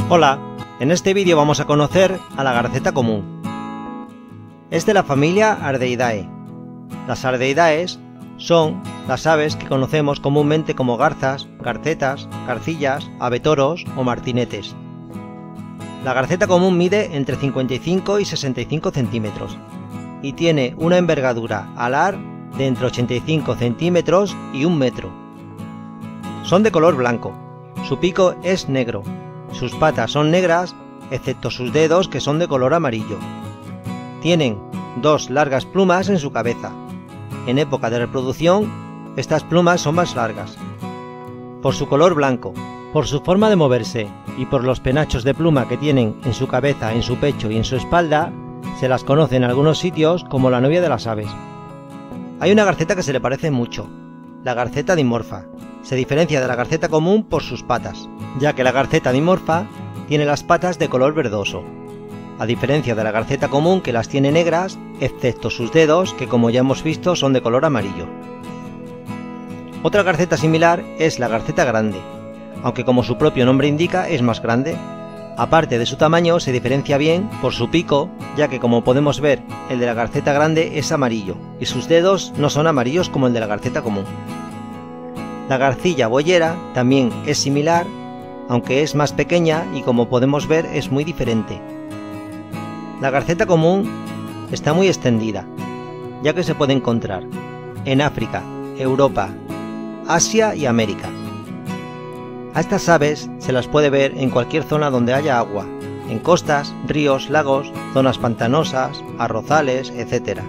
Hola, en este vídeo vamos a conocer a la garceta común. Es de la familia Ardeidae. Las Ardeidaes son las aves que conocemos comúnmente como garzas, garcetas, garcillas, abetoros o martinetes. La garceta común mide entre 55 y 65 centímetros y tiene una envergadura alar de entre 85 centímetros y 1 metro. Son de color blanco, su pico es negro, sus patas son negras excepto sus dedos que son de color amarillo. Tienen 2 largas plumas en su cabeza. En época de reproducción, estas plumas son más largas. Por su color blanco, por su forma de moverse y por los penachos de pluma que tienen en su cabeza, en su pecho y en su espalda, se las conoce en algunos sitios como la novia de las aves. Hay una garceta que se le parece mucho, la garceta dimorfa. Se diferencia de la garceta común por sus patas, ya que la garceta dimorfa tiene las patas de color verdoso, a diferencia de la garceta común que las tiene negras, excepto sus dedos que como ya hemos visto son de color amarillo. Otra garceta similar es la garceta grande, aunque como su propio nombre indica es más grande. Aparte de su tamaño se diferencia bien por su pico, ya que como podemos ver el de la garceta grande es amarillo y sus dedos no son amarillos como el de la garceta común. La garcilla boyera también es similar, aunque es más pequeña y como podemos ver es muy diferente. La garceta común está muy extendida, ya que se puede encontrar en África, Europa, Asia y América. A estas aves se las puede ver en cualquier zona donde haya agua, en costas, ríos, lagos, zonas pantanosas, arrozales, etc.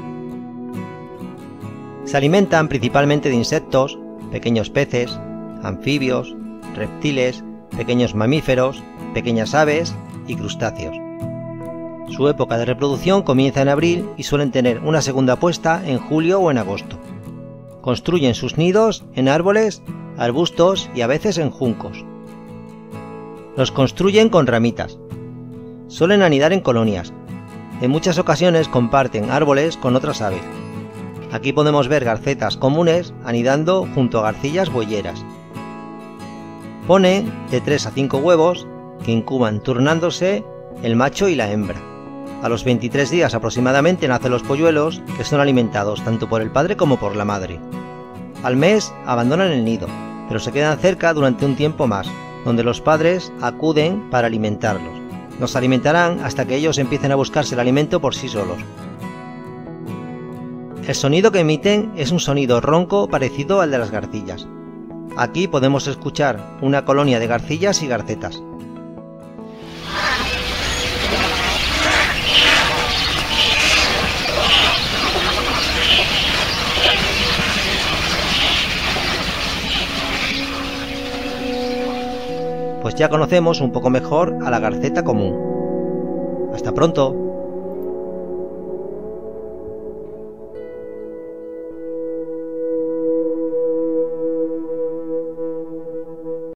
Se alimentan principalmente de insectos, pequeños peces, anfibios, reptiles, pequeños mamíferos, pequeñas aves y crustáceos. Su época de reproducción comienza en abril y suelen tener una segunda puesta en julio o en agosto. Construyen sus nidos en árboles, arbustos y a veces en juncos. Los construyen con ramitas. Suelen anidar en colonias. En muchas ocasiones comparten árboles con otras aves. Aquí podemos ver garcetas comunes anidando junto a garcillas boyeras. Ponen de 3 a 5 huevos que incuban turnándose el macho y la hembra. A los 23 días aproximadamente nacen los polluelos que son alimentados tanto por el padre como por la madre. Al mes abandonan el nido, pero se quedan cerca durante un tiempo más, donde los padres acuden para alimentarlos. Los alimentarán hasta que ellos empiecen a buscarse el alimento por sí solos. El sonido que emiten es un sonido ronco parecido al de las garcillas. Aquí podemos escuchar una colonia de garcillas y garcetas. Pues ya conocemos un poco mejor a la garceta común. ¡Hasta pronto!